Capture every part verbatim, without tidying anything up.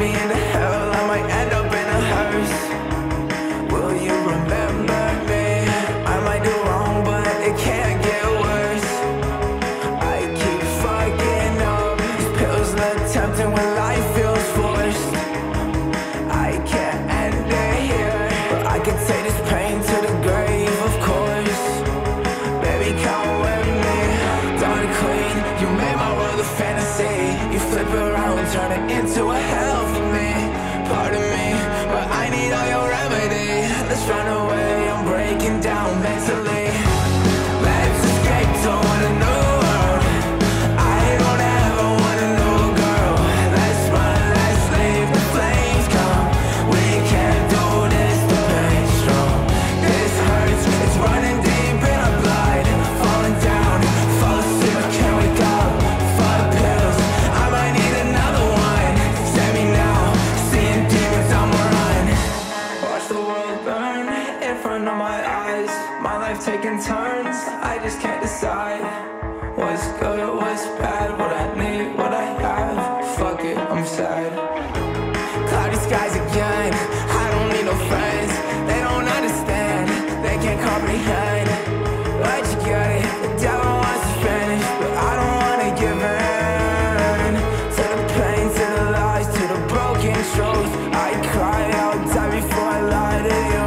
me into hell, I might end up in a hearse. Will you remember me? I might do wrong, but it can't get worse. I keep fucking up. These pills look tempting when life feels forced. I can't end it here, but I can take this pain to the grave, of course. Baby, come with me. Dark queen, you made my world a fantasy. You flip around, turn it into a hell for me. Pardon me, but I need all your remedy. Let's run away, I'm breaking down mentally. Let's escape to a new world. I don't ever want a new girl. Let's run, let's leave the flames come. We can't do this to pain strong. This hurts, it's running deep in our blood. Falling down, fall asleep, I can't wake up. Fuck pills, I might need another one. Save me now, seeing demons on my run. Watch the world burn in front of my eyes. My life taking turns, I just can't decide. What's good, what's bad, what I need, what I have. Fuck it, I'm sad. Cloudy skies again, I don't need no friends. They don't understand, they can't comprehend. But you get it, the devil wants to finish, but I don't wanna give in. To the pain, to the lies, to the broken truth. I cry, I'll die before I lie to you.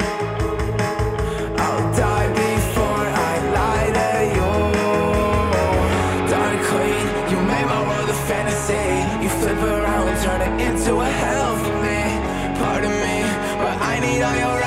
I'll die before I lie to you. Dark queen, you made my world a fantasy. You flip around, turn it into a hell for me. Pardon me, but I need all your